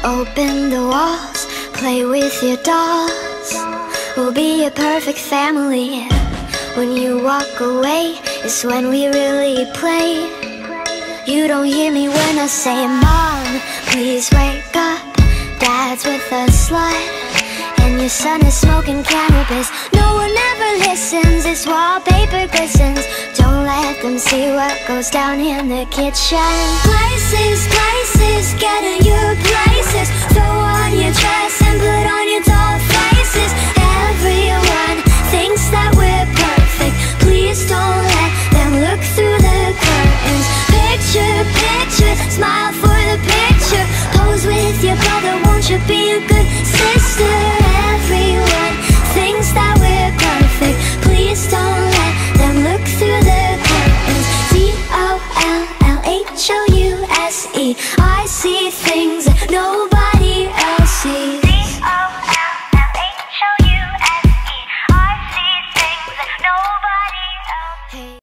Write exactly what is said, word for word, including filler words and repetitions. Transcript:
Open the walls, play with your dolls. We'll be a perfect family. When you walk away is when we really play. You don't hear me when I say, Mom, please wake up. Dad's with a slut, and your son is smoking cannabis. No one ever listens, this wallpaper glistens. Don't let them see what goes down in the kitchen. Places, places, get in your places. Throw on your dress and put on your doll faces. Everyone thinks that we're perfect. Please don't let them look through the curtains. Picture, picture, smile for the picture. Pose with your brother, won't you be a good sister? Everyone thinks that we're perfect. Please don't let them look through the curtains. D O L L H O U S E. I see things that nobody